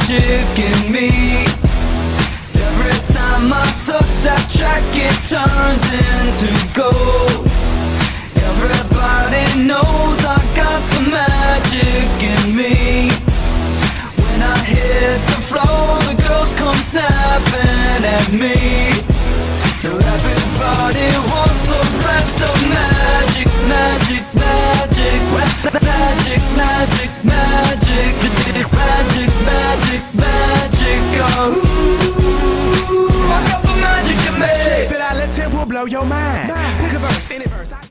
magic in me. Every time I touch that track, it turns into gold. Everybody knows I got the magic in me. When I hit the floor, the girls come snapping at me. Everybody wants a blast of magic, magic, magic, magic, magic, magic, magic, magic, magic, oh. I got the magic in me. Feel like let tempo blow your mind. Pick a verse, any verse.